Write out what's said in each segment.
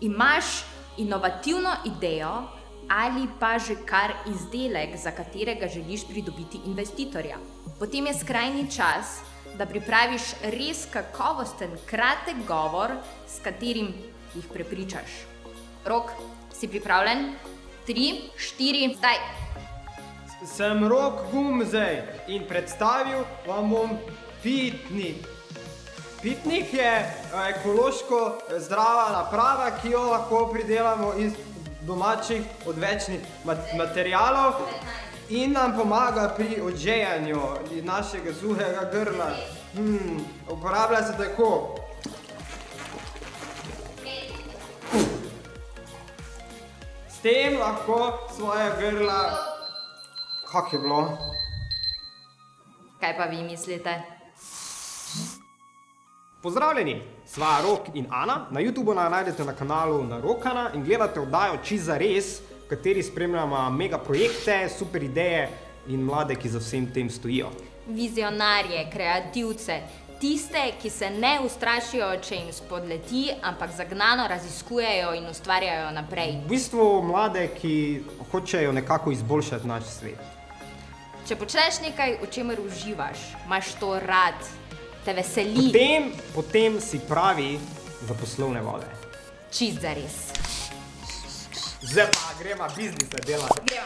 Imaš inovativno idejo ali pa že kar izdelek, za katerega želiš pridobiti investitorja. Potem je skrajni čas, da pripraviš res kakovosten, kratek govor, s katerim jih prepričaš. Rok, si pripravljen? 3, 4, zdaj! Sem Rok Gumzej in predstavil vam bom pitnik. Pitnik je ekološko zdrava naprava, ki jo lahko pridelamo iz domačih odvečnih materialov in nam pomaga pri odžejanju našega suhega grla. Uporablja se tako. S tem lahko svoje grla... Kak je bilo? Kaj pa vi mislite? Pozdravljeni, sva Rok in Ana. Na YouTubeu najdete na kanalu Narokana in gledate oddajo Čisto zares, v kateri spremljamo mega projekte, super ideje in mlade, ki za vsem tem stojijo. Vizionarje, kreativce, tiste, ki se ne ustrašijo, če jim spodleti, ampak zagnano raziskujejo in ustvarjajo naprej. V bistvu mlade, ki hočejo nekako izboljšati naš svet. Če počneš nekaj, v čemer uživaš, imaš to rad, te veseli. Potem si pravi za poslovne vode. Čisto zares. Zdaj pa gremo biznise delati. Gremo.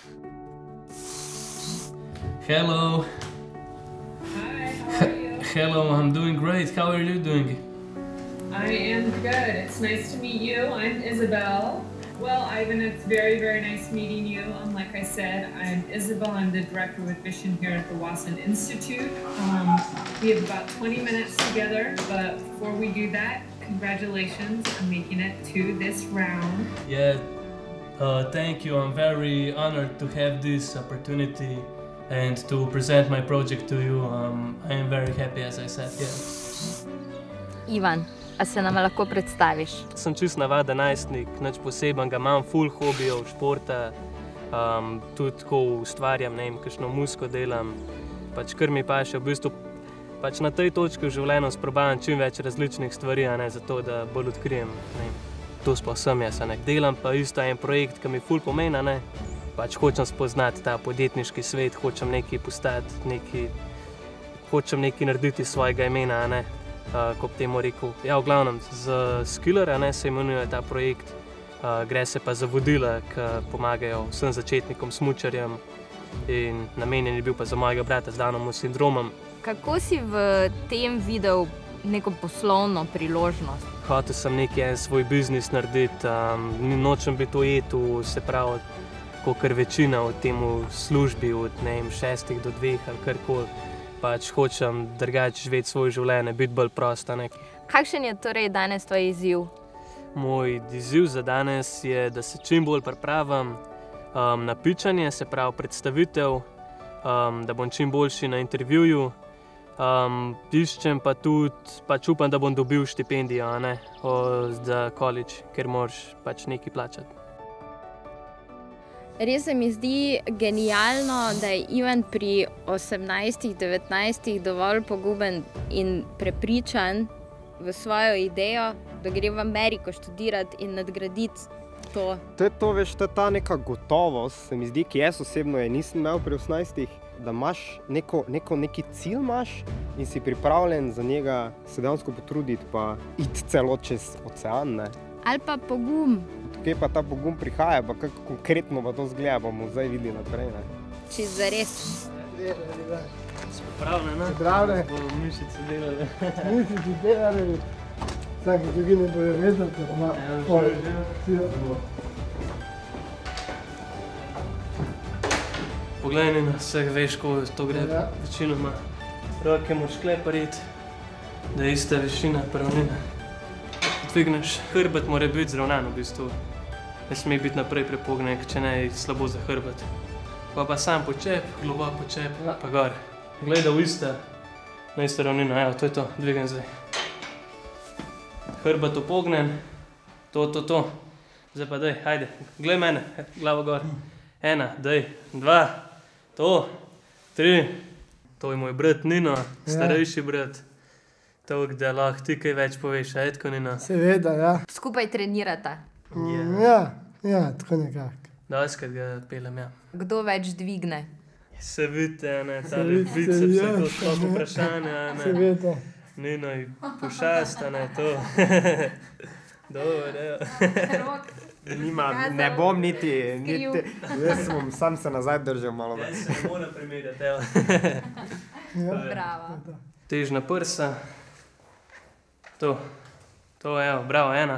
Hello. Hi, how are you? Hello, I'm doing great. How are you doing? I am good. It's nice to meet you. I'm Isabel. Well, Ivan, it's very, very nice meeting you. Like I said, I'm Isabel. I'm the director with Vision here at the Wasson Institute. We have about 20 minutes together, but before we do that, congratulations on making it to this round. Yeah, thank you. I'm very honored to have this opportunity and to present my project to you. I am very happy, as I said, yeah. Ivan, a se nam lahko predstaviš? Sem čist navaden najstnik, nič posebenega, imam ful hobijev, športa, tudi tako ustvarjam, ne vem, kakšno muziko delam, pač kar mi paše, v bistvu pač na tej točki v življenju sprobavam čim več različnih stvari, a ne, zato da bolj odkrijem, ne vem, to sploh sem jaz, a ne. Delam pa isto en projekt, ki mi ful pomeni, a ne, pač hočem spoznati ta podjetniški svet, hočem nekaj postati, hočem nekaj narediti iz svojega imena, a ne. Ko bi temu rekel. Ja, v glavnem, z Skiller, a ne, se imenuje ta projekt. Gre se pa za vodila, ki pomagajo vsem začetnikom, smučarjem in namenjen je bil pa za mojega brata z Downovim sindromom. Kako si v tem videl neko poslovno priložnost? Hotel sem nekaj svoj biznis narediti, nočem biti ujet, se pravi, kakor večina v tem službi, od 6 do 2 ali karkoli. Pač hočem drugače živeti svoje življenje, biti bolj prosta. Kakšen je torej danes tvoj izziv? Moj izziv za danes je, da se čim bolj pripravim na pičanje, se pravi predstavitev, da bom čim boljši na intervjuju. Iščem pa tudi, pač upam, da bom dobil štipendijo, a ne, za college, ker moraš pač nekaj plačati. Res se mi zdi genialno, da je Ivan pri 18-19 dovolj poguben in prepričan v svojo idejo, da gre v Ameriko študirati in nadgraditi to. To je to, veš, to je ta neka gotovost, se mi zdi, ki jaz osebno je nisem imel pri 18, da imaš neki cilj imaš in si pripravljen za njega se dejansko potruditi pa iti celo čez ocean, ne. Ali pa pogum. Kje pa ta pogum prihaja, pa kako konkretno pa to zgleda, bomo zdaj videli naprej, ne. Čisto zares. Pripravljene, ne? Pripravljene. Bomo mišice delali. Mišice delali. Vsake drugi ne bojo vedeli, da ima Poglej na vseh, veš, ko to gre večinoma. Roke moraš klepariti, da je ista višina pravnina. Dvigneš, hrbet mora biti zravnan v bistvu. Ne sme biti naprej prepognen, če ne je slabo za hrbet. Pa sam počep, globok počep, pa gor. Gledal na isto ravnino, evo, to je to, dvigam zdaj. Hrbet upognen, to. Zdaj pa daj, hajde, glej mene, glavo gor. 1, daj, 2, to, 3. To je moj brat Nino, starejši brat. Toliko, da lahko ti kaj več poveš, a je tako Nina? Seveda, ja. Skupaj trenirata. Ja, tako nekako. Doskrat ga pelem, ja. Kdo več dvigne? Se vidite, ne, ta Se vidite, biceps, ja, to sploh vprašanje, ne. Seveda. Nino je pošasta, ne, to. Dobro, evo. Ne bom niti, jaz bom sam se nazaj držal malo Ja, več. se ne mora primerjati, evo. Bravo. Težna prsa. To, evo, bravo, 1.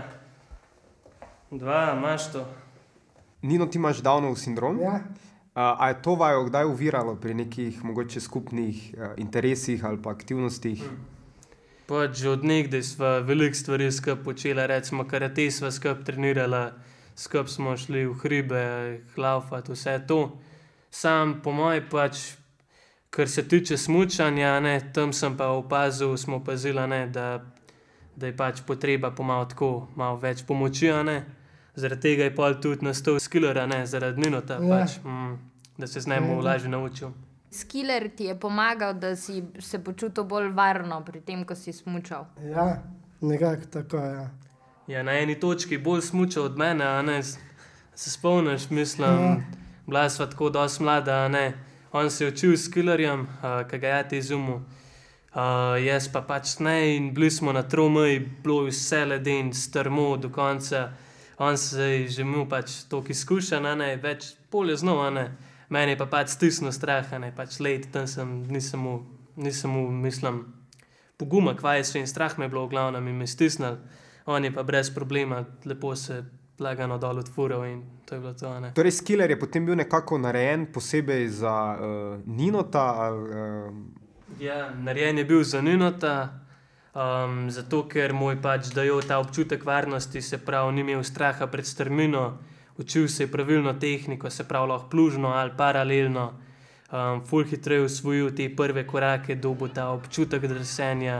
2, imaš to. Nino, ti imaš Downov sindrom? Ja. A je to vaju kdaj oviralo pri nekih mogoče skupnih interesih ali pa aktivnostih? Pač že od nekdaj sva veliko stvari skupaj počela, recimo karate sva skupaj trenirala, skupaj smo šli v hribe, laufat, vse to. Sam po moje pač, kar se tiče smučanja, ne, tam sem pa opazil, smo opazili, ne, da je pač potreba po malo več pomoči, ne. Zaradi tega je pol tudi nastal skiller, ne, zaradi Ninota, pač, da se z njim lažje naučil. Skiller ti je pomagal, da si se počutil bolj varno pri tem, ko si smučal. Ja, nekako tako, ja. Ja, na eni točki bolj smučal od mene, a ne, se spomniš, mislim, bila sva tako dosti mlada, a ne. On se je učil s skillerjem, ki ga je izumil. Jaz pa pač ne in bili smo na tromeji, bilo je vse leden, strmo do konca. On se je že imel pač toliko izkušenj, a ne, več polje znal, a ne. Meni je pa pač stisnil strah, a ne, pač let, tam nisem mu, mislim, poguma kvajsil in strah me je bilo v glavnem in me stisnil. On je pa brez problema, lepo se lagano dol odfural in to je bilo to, a ne. Torej, skiller je potem bil nekako narejen posebej za Ninota ali... Ja, narejen je bil za Ninota, zato ker mu je pač dajal ta občutek varnosti, se pravi, ni imel straha pred strmino, učil se je pravilno tehniko, se pravi, lahko plužno ali paralelno, ful hitreje usvojil te prve korake, dobil ta občutek drsenja,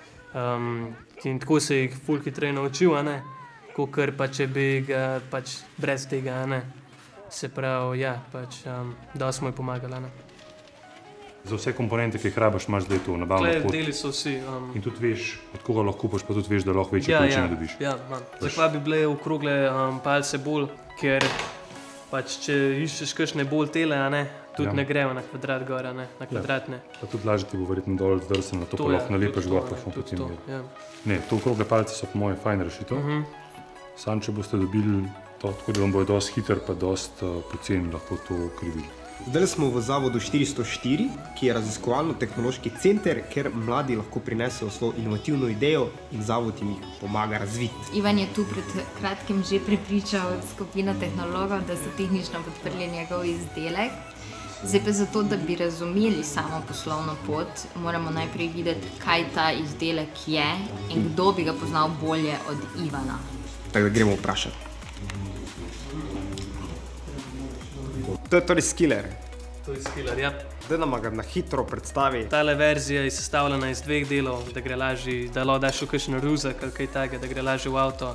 in tako se jih ful hitreje naučil, a ne, kakor pa če bi ga pač brez tega, a ne. Se pravi, ja, pač dosti mu je pomagalo, a ne. Za vse komponente, ki jih rabiš, imaš zdaj to nabavno pot. Deli so vsi. In tudi veš, od koga lahko kupiš, pa tudi veš, da lahko večje količine dobiš. Ja, imam. Zakaj bi bile okrogle palce bolj, ker pač če iščeš kakšne bolj tele, a ne, tudi ne grejo na kvadrat gor, a ne, na kvadrat ne. Pa tudi lažje ti bo verjetno dol zdrseno, to pa lahko nalepeš gor, pa smo potem ja. Ne, to okrogle palce so po moje fajn rešitev. Sam, če boste dobili to, tako da vam bojo dosti hiter, pa dosti poceni lahko to krivili. Zdaj smo v zavodu 404, ki je raziskovalno-tehnološki center, kjer mladi lahko prinesejo svojo inovativno idejo in zavod jim jih pomaga razviti. Ivan je tu pred kratkim že prepričal skupino tehnologov, da so tehnično podprli njegov izdelek. Zdaj pa zato, da bi razumeli samo poslovno pot, moramo najprej videti, kaj ta izdelek je in kdo bi ga poznal bolje od Ivana. Tako da gremo vprašati. To je torej skiller. To je skiller, ja. Zdaj nam ga na hitro predstavi. Tale verzija je sestavljena iz 2 delov, da gre lažje, da lahko daš v kakšen ruzak ali kaj takega, da gre lažje v avto.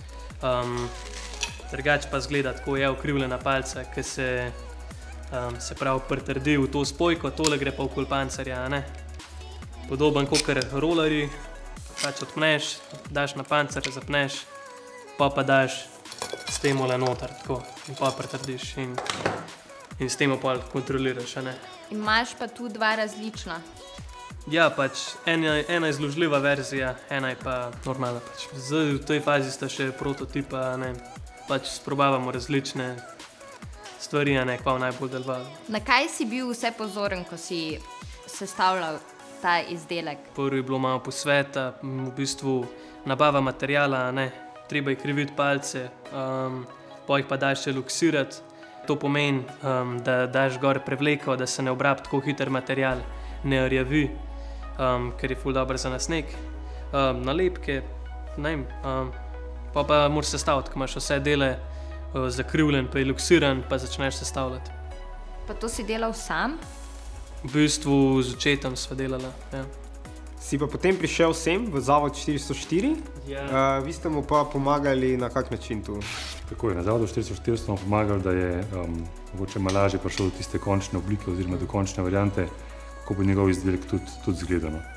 Drugače pa izgleda tako, je ukrivljena palca, ki se pravi pritrdi v to spojko, tole gre pa okoli pancerja, a ne. Podoben kakor rolerji, pač odpneš, daš na pancer, zapneš, pa daš s temole noter, tako, in pa pritrdiš in s tem pa kontroliraš, a ne. Imaš pa tu 2 različna. Ja, pač ena izložljiva verzija, ena je pa normalna pač. Zdaj v tej fazi sta še prototipa, a ne, pač sprobavamo različne stvari, a ne, kva v najbolj delovalo. Na kaj si bil vse pozoren, ko si sestavljal ta izdelek? Prvi je bilo malo posveta, v bistvu nabava materijala, a ne, treba je kriviti palce, pa jih pa daš še luksirati. To pomeni, da daš gor prevleko, da se ne obrabi tako hiter material, ne rjavi, ker je ful dobro za nasneg. Nalepke, ne vem, pa moraš sestaviti, ko imaš vse dele zakrivljen, pa je luksiran, pa začneš sestavljati. Pa to si delal sam? V bistvu z očetom sva delala, ja. Si pa potem prišel sem v zavod 404, vi ste mu pa pomagali na kak način tu? Tako je, na zavodu 404 smo pomagali, da je mogoče malo lažje prišel do tiste končne oblike oziroma do končne variante, kako bo njegov izdelek tudi izgledano.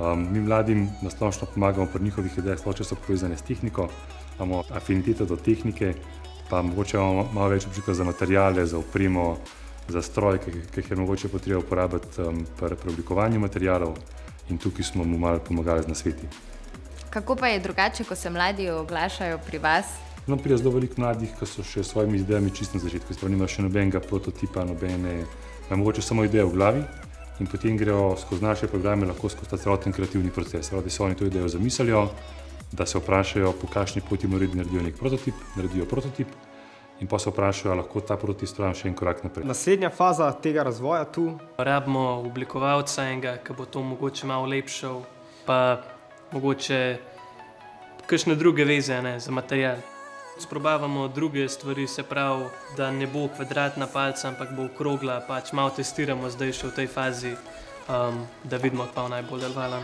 Mi mladim nasplošno pomagamo pri njihovih idejah, sploh če so povezane s tehniko, imamo afiniteto do tehnike, pa mogoče imamo malo več občutka za materijale, za opremo, za stroj, ki jih je mogoče potreba uporabiti pri preoblikovanju materijalov in tukaj smo mu malo pomagali z nasveti. Kako pa je drugače, ko se mladi oglašajo pri vas? No, pride zelo veliko mladih, ki so še s svojimi idejami čisto na začetku, sploh nimajo še nobenega prototipa, nobene, mogoče samo ideje v glavi in potem grejo skozi naše programe lahko skozi ta celoten kreativni proces. Da se oni to idejo zamislijo, da se vprašajo, po kakšni poti naredijo nek prototip, naredijo prototip in pa se vprašajo, lahko ta prototip spravim še en korak naprej. Naslednja faza tega razvoja tu. Rabimo oblikovalca enega, ki bo to mogoče malo lepšal, pa mogoče kakšne druge veze za material. Sprobavamo druge stvari, se pravi, da ne bo kvadratna palca, ampak bo okrogla, pač malo testiramo zdaj še v tej fazi, da vidimo, kaj bo najbolj delovalo.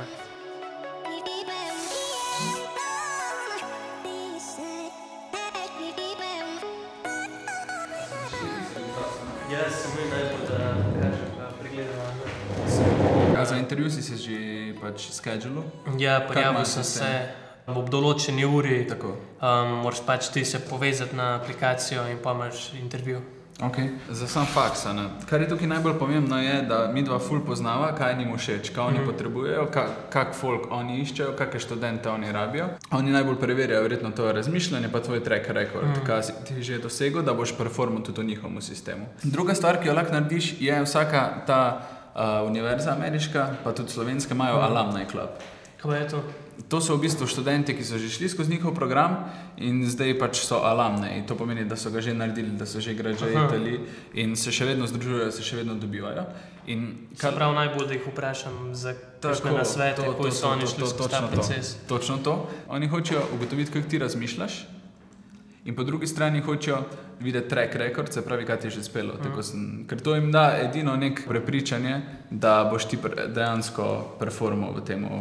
Jaz sem najbolj, da kažem, pa pregledam. Za intervju si se že pač schedulil? Ja, prijavil sem se ob določeni uri. Moraš pač ti se povezati na aplikacijo in pa imaš intervju. Za sam faks, kar je tukaj najbolj pomembno je, da mi dva ful poznava, kaj njim všeč, kaj oni potrebujejo, kak folk oni iščejo, kakšne študente oni rabijo. Oni najbolj preverjajo verjetno to razmišljanje pa tvoj track record, kaj si ti že dosegel, da boš performal tudi v njihovem sistemu. Druga stvar, ki jo lahko narediš, je vsaka ta univerza ameriška, pa tudi slovenska, imajo alumni club. Kaj je to? To so v bistvu študenti, ki so že šli skozi njihov program in zdaj pač so alumni. To pomeni, da so ga že naredili, da so že graduateli in se še vedno združujejo, se še vedno dobivajo. Se pravi najbolj, da jih vprašam za kakšne nasvete, kako so oni šli skozi ta proces. Točno to. Oni hočejo ugotoviti, kako ti razmišljaš in po drugi strani hočejo videti track record, se pravi, kaj ti je že spelo. Ker to jim da edino nek prepričanje, da boš ti dejansko performal v temu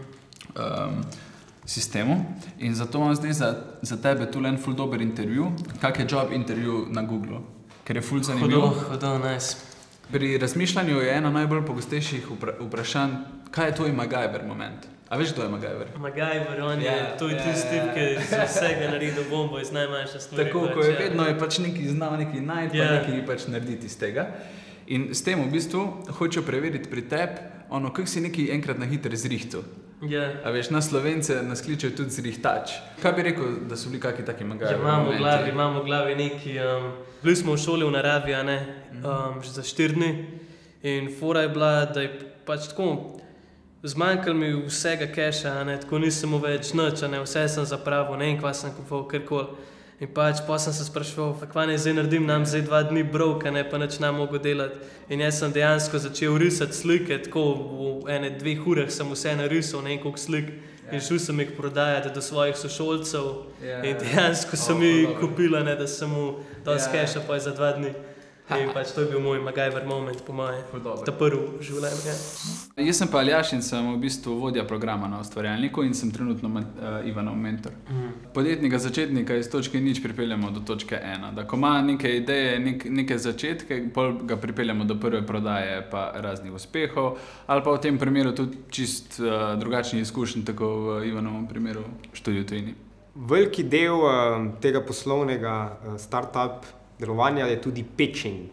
sistemu. In zato imam zdaj za tebe tule en ful dober intervju, kak je job intervju na Googlu, ker je ful zanimivo. Hudo, nice. Pri razmišljanju je eno najbolj pogostejših vprašanj, kaj je tvoj MacGyver moment? A veš, kdo je MacGyver? MacGyver, on je tisti tip, ki z vsega naredi bombo iz najmanjše stvari. Tako, ko je vedno je pač neki znal neki najti, pa neki pač narediti iz tega. In s tem v bistvu hočejo preveriti pri tebi, kako si neki enkrat na hiter zrihtu. A veš, na Slovence nas kličejo tudi zrihtač. Kaj bi rekel, da so bili kakšni taki MacGyver momenti? Imamo v glavi neki, bili smo v šoli v naravi, že za 4 dni in fora je bila, da je pač tako zmanjkalo mi vsega keša, tako nisem več nič, vse sem zapravil, ne vem, kva sem kupoval, karkoli. In pač pa sem se spraševal, kva ne zdaj naredim, nam zdaj 2 dni broke, pa nič nam mogo delati. In jaz sem dejansko začel risati slike, tako v 1-2 urah sem vse narisal, ne vem koliko slik. In šel sem jih prodajati do svojih sošolcev in dejansko sem jih kupila, da sem mu dal keša pa za 2 dni. In pač to je bil moj MacGyver moment, po moje, ta prvi življenje. Jaz sem pa Aljaš in sem v bistvu vodja programa na Ustvarjalniku in sem trenutno Ivanov mentor. Podjetnika začetnika iz točke nič pripeljamo do točke 1. Da ko ima neke ideje, neke začetke, pol ga pripeljamo do prve prodaje pa raznih uspehov, ali pa v tem primeru tudi čist drugačnih izkušenj, tako v Ivanovem primeru študiju tujini. Veliki del tega poslovnega startup delovanja je tudi pitching.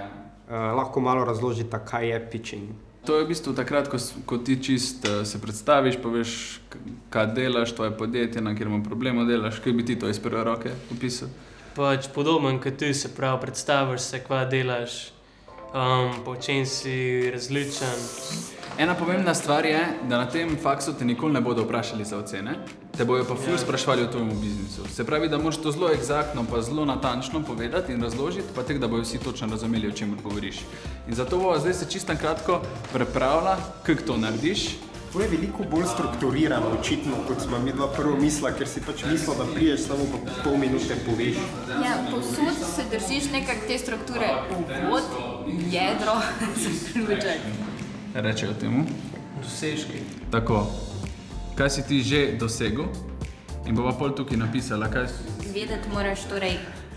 Lahko malo razložite, kaj je pitching? To je v bistvu takrat, ko ti čist se predstaviš, poveš, kaj delaš, tvoje podjetje, na katerem problemu delaš, kaj bi ti to iz prve roke opisal? Pač podoben, kot ti se pravi, predstaviš se, kva delaš, po čem si različen. Ena pomembna stvar je, da na tem faksu te nikoli ne bodo vprašali za ocene, te bojo pa ful sprašvali o tvojem biznisu. Se pravi, da moraš to zelo eksaktno pa zelo natančno povedati in razložiti, pa tek, da bojo vsi točno razumeli, o čem govoriš. In zato bo zdaj se čisto kratko prepravila, kako to narediš. To je veliko bolj strukturirano, očitno, kot smo mi dva prvo mislila, ker si pač mislila, da priješ samo pa pol minute poveš. Ja, povsod se držiš nekak te strukture, uvod, jedro, zaključek. Rečejo temu. Dosežki. Tako. Kaj si ti že dosegel? In bova pol tukaj napisala, kaj si... Vedeti moraš torej,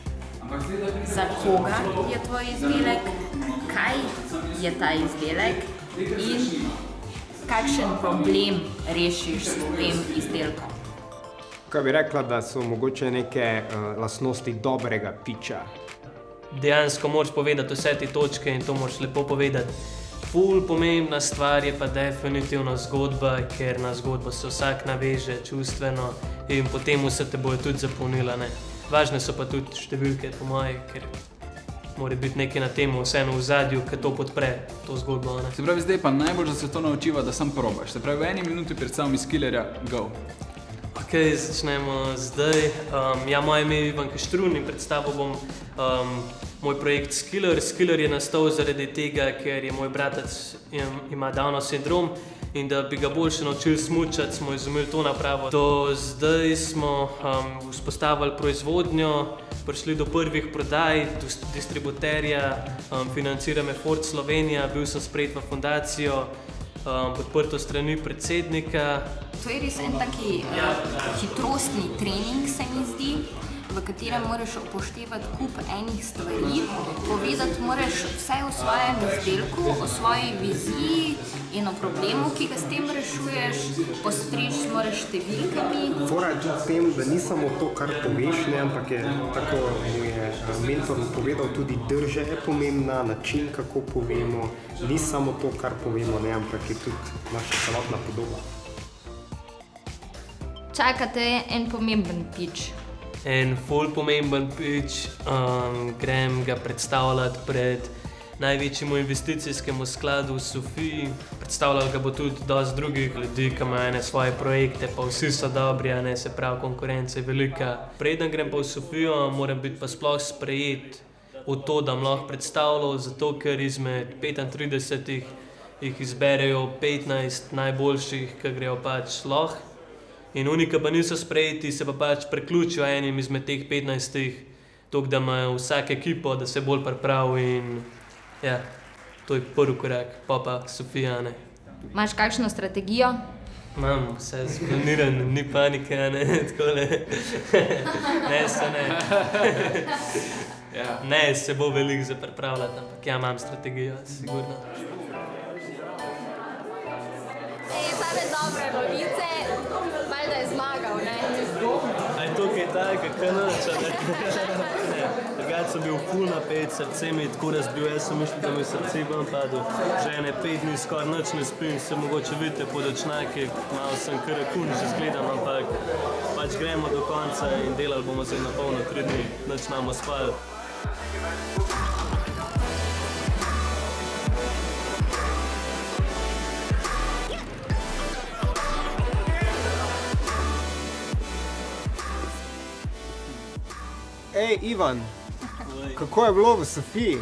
za koga je tvoj izdelek, kaj je ta izdelek in kakšen problem rešiš s tem izdelkom? Kaj bi rekla, da so mogoče neke lastnosti dobrega piča? Dejansko moraš povedati vse te točke in to moraš lepo povedati. Ful pomembna stvar je pa definitivno zgodba, ker na zgodbo se vsak naveže čustveno in potem vse te bojo tudi zapolnila. Važne so pa tudi številke, po moje, ker mora biti nekaj na temu vseeno v zadju, ki to podpre, to zgodbo. Se pravi, zdaj pa najbolj, da se to naučiva, da sam probaš. Se pravi, v 1 minuti predstavljam iz Killerja, go. Ok, začnemo zdaj. Moje ime je Ivan Kaštrun in predstavil bom moj projekt Skiller. Skiller je nastal zaradi tega, ker je moj bratec ima Downov sindrom in da bi ga boljše naučili smučati, smo izumili to napravo. Do zdaj smo vzpostavili proizvodnjo, prišli do prvih prodaj, do distributerja, financira me Ford Slovenija, bil sem sprejet v fundacijo, podprto strani predsednika. To je res en taki hitrostni trening, se mi zdi, v katerem moraš upoštevati kup enih stvari, povedati moraš vse o svojem izdelku, o svoji viziji in o problemu, ki ga s tem rešuješ, postreči moraš številkami. Fora je tudi v tem, da ni samo to, kar poveš, ampak je, tako mu je mentor povedal, tudi drža je pomembna, način, kako povemo, ni samo to, kar povemo, ampak je tudi naša celotna podoba. Čakate en pomemben pitch. En ful pomemben pitch, grem ga predstavljati pred največjemu investicijskemu skladu v Sofiji. Predstavljal ga bo tudi dosti drugih ljudi, ki imajo svoje projekte, pa vsi so dobri, se pravi, konkurenca je velika. Preden grem pa v Sofijo, moram biti pa sploh sprejet v to, da lahko predstavljal, zato ker izmed 35 jih izberejo 15 najboljših, ki grejo pač lahko. In oni, ki pa niso sprejeti, se pa pač preključijo enim izmed teh 15, tako da imajo vsak ekipo, da se bolj pripravi in ja, to je prvi korak, pa Sofija, Imaš kakšno strategijo? Imam vse splanirano, ni panike, takole. Ne, se bo veliko za pripravljati, ampak ja, imam strategijo, sigurno. Same dobre novice, valjda je zmagal, A je to kaj takega, kaj noč, Drugače sem bil ful napet, srce mi je tako razbil, jaz sem mislil, da mi srce bom padel. Že ene 5 dni skoraj nič ne spim, se mogoče vidite po dočnaki, malo sem karakun že zgledam, ampak pač gremo do konca in delali bomo zdaj na polno 3 dni, nič namo spali. Ej, Ivan, kako je bilo v Sofiji?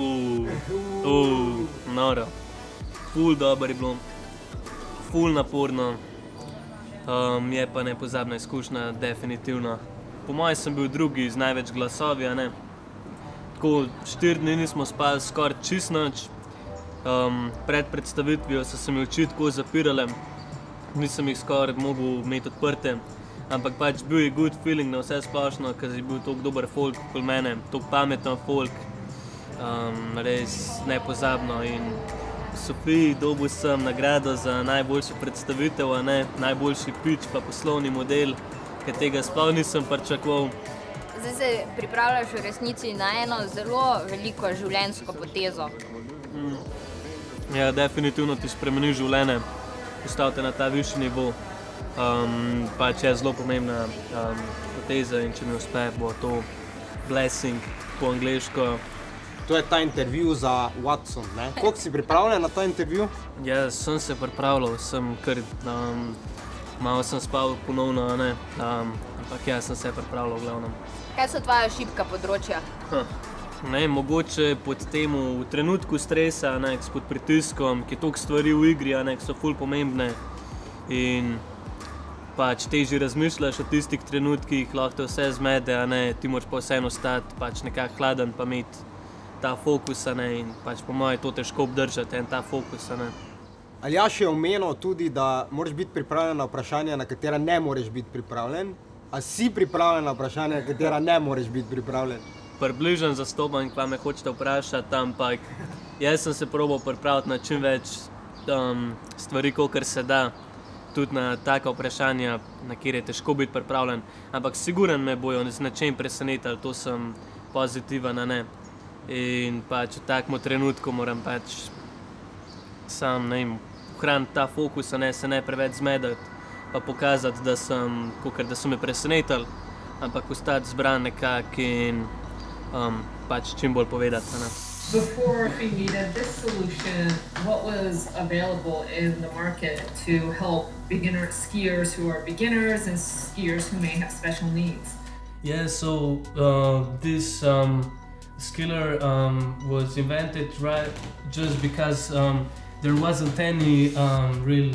Noro. Ful dobro je bilo, ful naporno, je pa nepozabna izkušnja, definitivno. Po mojem sem bil drugi z največ glasovi, Tako 4 dni nismo spali skoraj čist nič. Pred predstavitvijo so se mi oči tako zapirale, nisem jih skoraj mogel imeti odprte. Ampak pač bil je good feeling na vse splošno, ker je bil toliko dober folk okoli mene, toliko pameten folk, res nepozabno. In v Sofiji dobil sem nagrado za najboljšo predstavitev, najboljši pitch pa poslovni model, ker tega sploh nisem pričakoval. Zdaj se pripravljaš v resnici na eno zelo veliko življenjsko potezo. Ja, definitivno ti spremeni življenje, postavite na ta višji nivo. Pač je zelo pomembna poteza in če mi uspe, bo to blessing po angleško. To je ta intervju za Watson, Koliko si pripravljen na ta intervju? Ja, sem se pripravljal, sem kar, malo sem spal ponovno, ampak ja, sem se pripravljal v glavnem. Kaj so tvoja šibka področja? Mogoče pod temu v trenutku stresa, pod pritiskom, ki je toliko stvari v igri, ki so ful pomembne in pač težje razmišljaš o tistih trenutkih, lahko te vse zmede, ti moraš pa vseeno ostati pač nekako hladen pa imeti ta fokus, in pač po moje to težko obdržati, ta fokus, Aljaž je omenil tudi, da moraš biti pripravljen na vprašanja, na katera ne moreš biti pripravljen. A si pripravljen na vprašanja, na katera ne moreš biti pripravljen? Približno zastopam, kva me hočete vprašati, ampak jaz sem se probal pripraviti na čim več stvari, kolikor se da, tudi na taka vprašanja, na kjer je težko biti pripravljen, ampak siguren me bojo z nečem presenetili, to sem pozitiven, a ne. In pač v takem trenutku moram pač sam, ne vem, ohraniti ta fokus, a ne, se ne preveč zmedati, pa pokazati, da sem, kakor da so me presenetili, ampak ostati zbran nekako in pač čim bolj povedati, a ne. Before we needed this solution, what was available in the market to help skiers who are beginners and skiers who may have special needs? Yeah, so this skiller was invented right just because there wasn't any real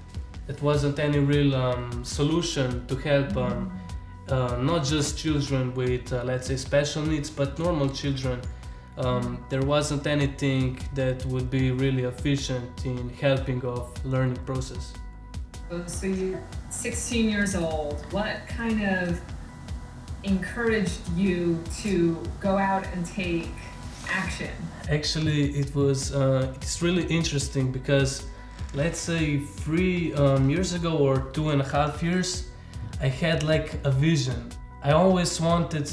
solution to help not just children with let's say special needs, but normal children. There wasn't anything that would be really efficient in helping of learning process. So you're 16 years old. What kind of encouraged you to go out and take action? Actually, it's really interesting because let's say 3 years ago or 2.5 years, I had like a vision. I always wanted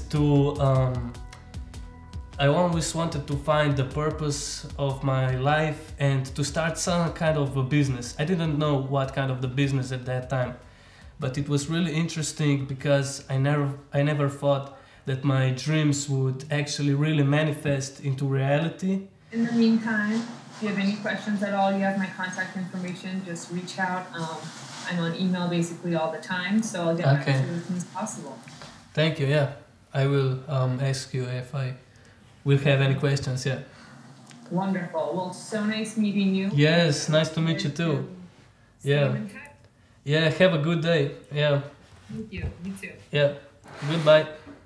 to find the purpose of my life and to start some kind of a business. I didn't know what kind of the business at that time, but it was really interesting because I never thought that my dreams would actually really manifest into reality. In the meantime, if you have any questions at all, you have my contact information, just reach out. I'm on email basically all the time, so I'll get back to you as soon as possible. Thank you, yeah. I will ask you if I will have any questions, yeah. Wonderful. Well, so nice meeting you. Yes, nice to meet you too. Yeah. Yeah, have a good day. Yeah. Thank you. You too. Yeah. Goodbye.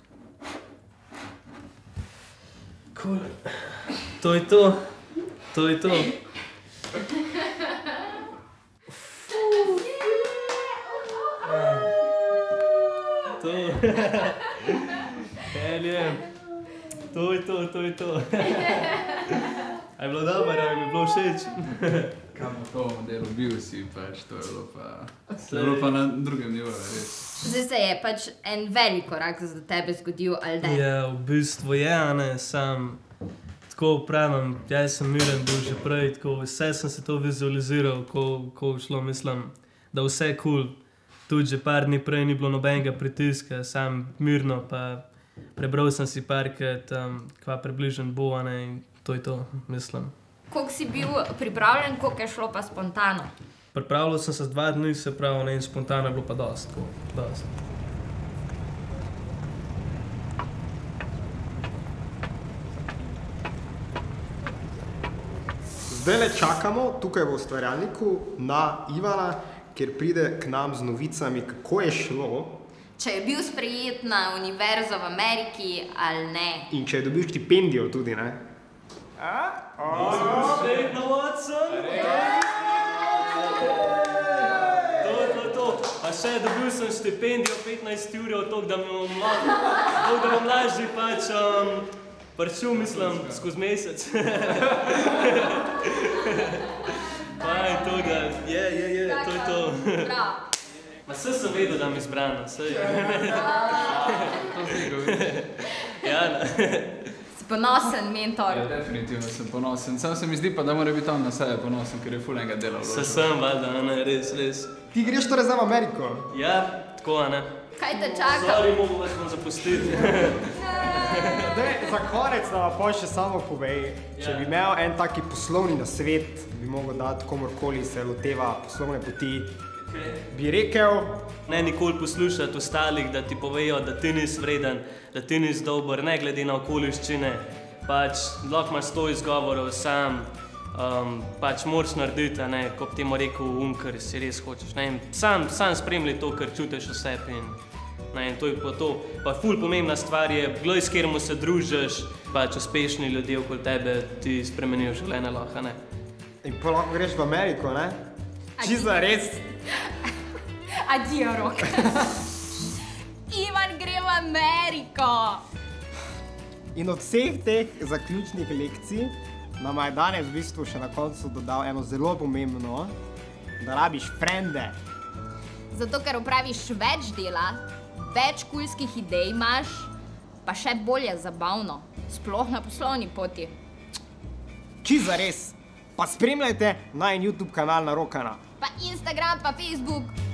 Cool. To je to. To je to. To je to. A je bilo dobro, a je mi bilo všeč? Kaj bo to modelu bil si, pač to je bilo pa na drugem nivoju, res. Zdaj se je pač en velik korak za tebe zgodil, ali ne? Ja, v bistvu je, a ne, sam tako pravim, jaz sem miren bil že prej, tako vse sem se to vizualiziral, ko šlo, mislim, da vse cool. Tudi že par dni prej ni bilo nobenega pritiska, sam mirno, pa prebral sem si parkrat, kva približno bo, a ne, in to je to, mislim. Koliko si bil pripravljen, koliko je šlo pa spontano? Pripravljal sem se 2 dni, se pravi, ne, in spontano je bilo pa dosti. Zdajle čakamo tukaj v ustvarjalniku na Ivana, kjer pride k nam z novicami, kako je šlo. Če je bil sprejet na univerzo v Ameriki ali ne. In če je dobil štipendijo tudi, ne? Sprejet na Watson! To. A še dobil sem štipendijo 15 ur, toliko da bom lažje pač prišel, mislim, skozi mesec. Pa je to, da to je to. Ma saj sem vedel, da mi izbrano, saj. To zdaj govoriš. Ja, Si ponosen mentor. Ja, definitivno sem ponosen. Sam se mi zdi pa, da mora biti on na sebe ponosen, ker je ful enega dela vložil. Saj sem, valjda, ne, res. Ti greš torej zdaj v Ameriko? Ja, tako, a ne. Kaj te čaka? Sorry, mogo vas bom zapustiti. Za konec nam pa še samo povej, če bi imel en taki poslovni nasvet, bi mogel dati komorkoli se loteva poslovne poti, bi rekel... Ne nikoli poslušati ostalih, da ti povejo, da ti nisi vreden, da ti nisi dober, ne glede na okoliščine. Pač, lahko imaš 100 izgovorov sam, pač moraš narediti, a ne, ko bi temu rekel kar si res hočeš. Ne, sam spremljaj to, kar čutiš v sebi in to je pa to. Pa ful pomembna stvar je, glej, s katerim se družiš, pač uspešni ljudje okoli tebe ti spremenijo življenje lahko, ne. In pa lahko greš v Ameriko, ne? Čisto res. Adijo, Rok. Ivan gre v Ameriko. In od vseh teh zaključnih lekcij nama je danes v bistvu še na koncu dodal eno zelo pomembno, da rabiš frende. Zato, ker opraviš več dela, več kulskih idej imaš, pa še bolje zabavno, sploh na poslovni poti. Čisto zares. Pa spremljajte najin YouTube kanal Narokana. Pa Instagram, pa Facebook.